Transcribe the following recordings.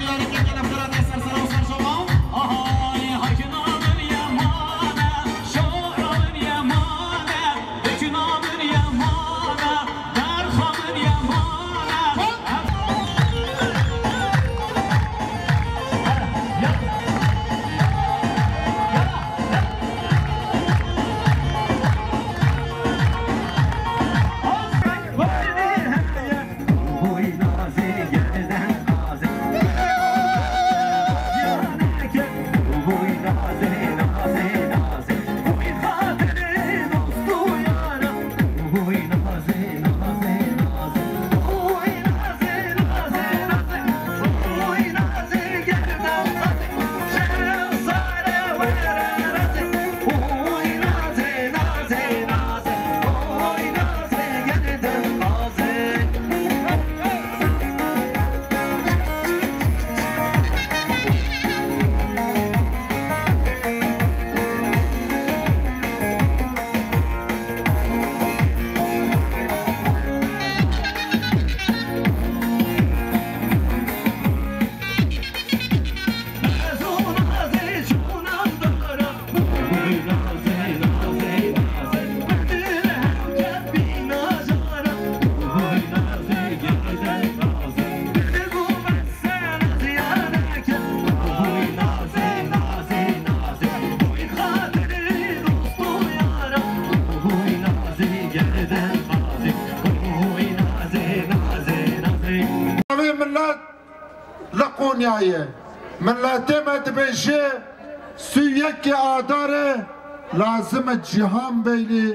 لقونيايه ملاتي ما تبيشي سويك آداره لازم الجهان بيلي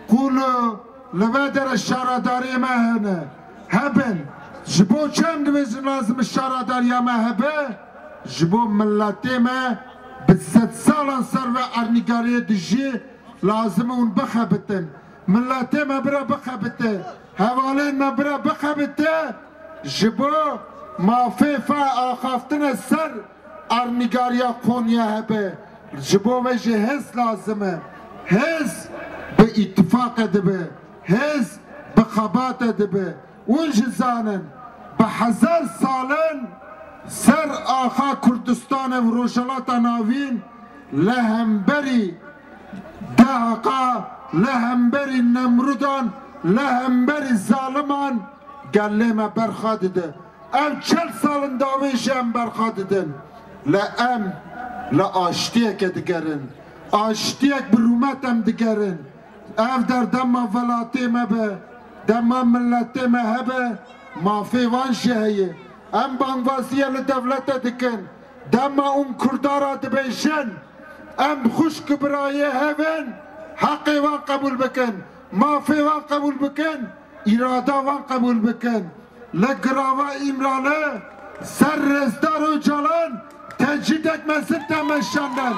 كله لبادر الشارداري ما هنا هبن جبو كم دبيز لازم الشارداري ما هبه جبو ملاتي ما بالزد سالان سروا ارنيغاري دجي لازم اون بخبتن ملاتي ما برا بخبته هوالين ما برا بخبته جبو ما فيفا آخافتن السر ارنيغاريا كونيا هبه جبو وجه هز لازمه هز باتفاق دبه هز بخبات دبه ونجزانن بحزر سالن سر آخا كردستان و روشلات ناوین لهمبری دهقا لهمبری نمرودان لهمبری ظالمان گلیم برخادده ام 40 سالن داویش ام برخاددن لام لآشتیک دگرن آشتیک برومت ام دگرن اف در دما ولاتی مبه دما ملتی مهبه مافی وان شهیه ام بانوازیه لدولت دکن دما اون کردارا دبیشن ام خوشک برایه هون حقی وان قبول بکن مافی وان قبول بکن اراده وان قبول بکن لگراوا امراله سر رزدار و جالان تجدیدک مسل تمشاندن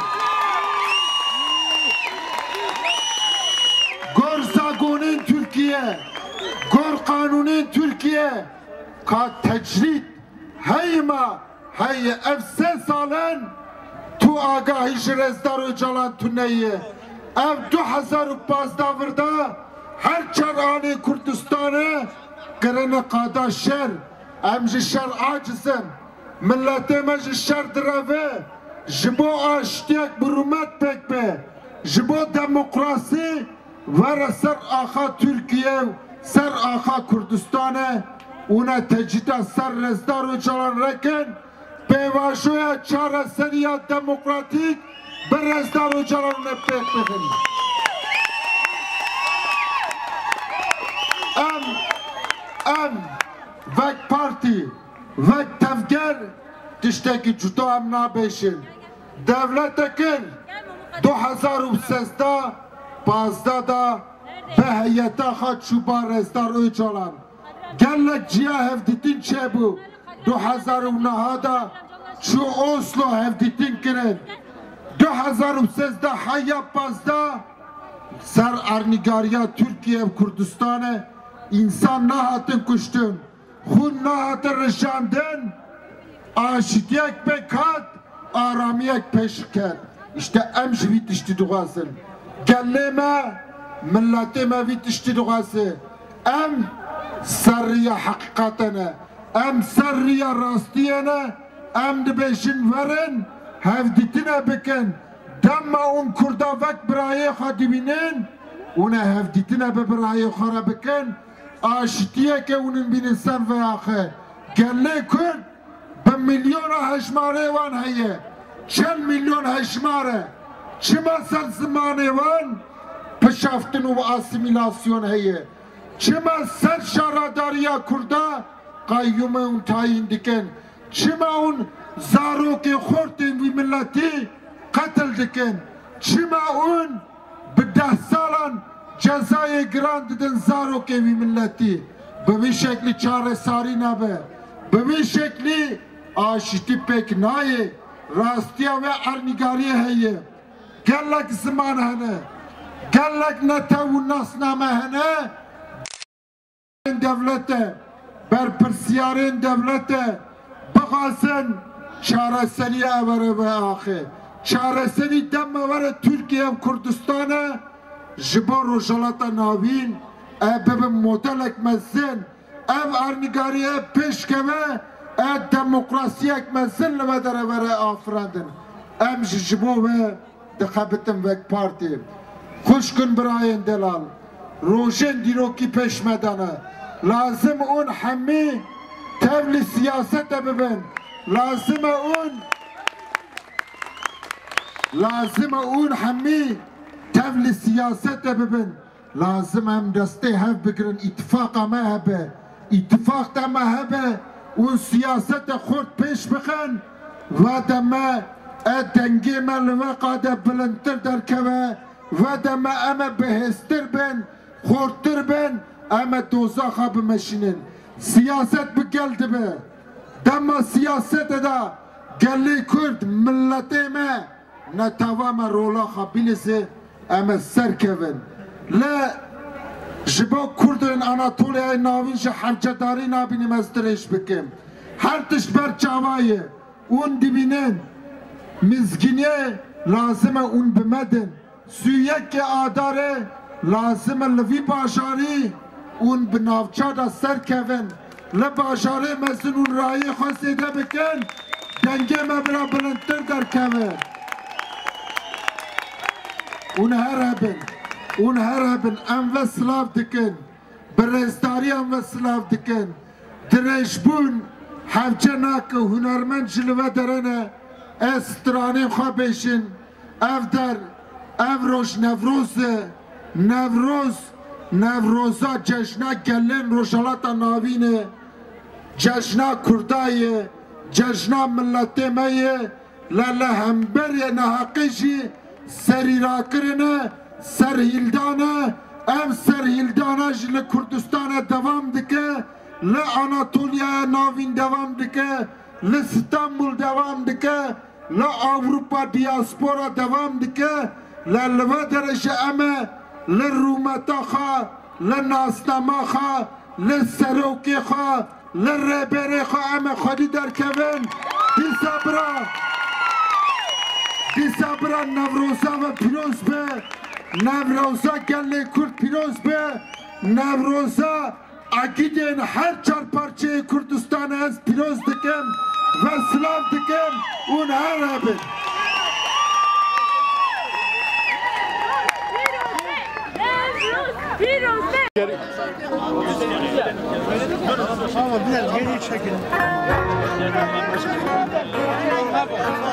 گر زاگونین ترکیه گر قانونین ترکیه که تجرید هیما هی اف 3 سالن تو آگاهیش رزدار و جالان تو نیه اف 2015 ورده هر چرانی کردستانه قرن قادا شر امج شر عاجزن ملت مج شر دروه جبو آشتیک برومت پک به جبو دموکراسی ور سر آخا ترکیه سر آخا کردستانه اونا تجیدا سر رزدار و جلال رکن پیواشویا چار سریا دموکراتیک بر رزدار و جلال نپک بکن ام وک پارتی وک تفگر تشتکی جدا هم نبیشن دولت کن 2013 15 دا به هیئتا خود شوبا رزدار اوچالان گلک جیا هفدیتین چه بو 2009 دا چو اوسلو هفدیتین کرن 2013 حیا 15 سر ارنیگاریا ترکیه و کردستانه İnsan ne hatın kuştun, hun ne hatın rışandın, aşitiyek bekat, aramiyek peşker. İşte emş vitişti duasın. Gelleme, milletime vitişti duası. Em sarriya hakikatene, em sarriya rastiyene, ام دبیشن ورن هفدیتنا بکن دم اون کردا وقت برای خواهی بینن اون هفدیتنا برای خواهی بکن آشتیه که اونن بینن سر و آخه گله کرد به میلیون هشماره وان هیه چند میلیون هشماره چما سر زمانه وان پشافتن و آسیمیلاسیون هیه چما سر شاراداریا کردا قیوم اون تاین دکن چما اون زاروک خورت وی ملتی قتل دکن چما اون به 10 سالان جزای گراند دن زاروک وی ملتی به وی شکلی چاره ساری نبه به وی شکلی آشتی پک نایه راستیا و ارنگاری هیه گلک زمان هنه گلک نتا و ناسنامه هنه devlete, berpirsiyarên devlete bixwasin çareseriye evere ve axê. Çareserî deme vere Türkiye Kurdistanê ji bo rojhilata navîn ev bibin modelek mezin, ev ernîgariye pêşkeve, ev demokrasiyek mezin li ve derevere afirandin. Em ji bo ve dixebitin vek partî. Xuşkin birayên delal. روشن دیروکی پیش مدانه لازم اون همه تبل سیاست ببین لازم اون همه تبل سیاست ببین لازم هم دسته هف بگرن اتفاق ما هبه اتفاق ما هبه اون سیاست خود پیش بخن و دمه دنگی من وقاده بلندتر در کوه و دمه اما بهستر بین خورتر بین اما دوزاخا بمشینن سیاست بگلد به دما سیاست دا گلی کرد ملتی ما نتوام رولا خبیلسه اما سر کون لا جبا کردن اناتولیای ناوینش حرجداری نابینی مزدرش بکم هر تش بر چاوایه اون دبینن مزگینه لازمه اون بمدن سویک آداره لازم لوی باشاری اون بنافچا دا سر کون لباشاری مثل اون رایی خواستیده بکن دنگه مبرا بلندتر در کون اون هر هبن ام و سلاف دکن برستاری ام و سلاف دکن درشبون حفجناک و هنرمند جلوه درنه استرانی خواه بیشن اف در اف روش نوروزا جشنا گلن روشالاتا ناوینه جشنا کردایه جشنا ملتی میه لالا همبری نحقیشی سری را کرنه سرهیلدانه ام سرهیلدانه جل کردستان دوام دکه لاناتولیا ناوین دوام دکه لستانبول دوام دکه لأوروپا دیاسپورا دوام دکه لالوا درجه امه للرومتا خا للناسنما خا للسروکی خا للربری خا اما خودی در کون دی صبرا نوروزا و پیروز به نوروزا گلی کرد پیروز به نوروزا اگیدین هر چار پارچه کردستان از پیروز دکم و سلام دکم اون هر هبین Ama biraz geri çekin.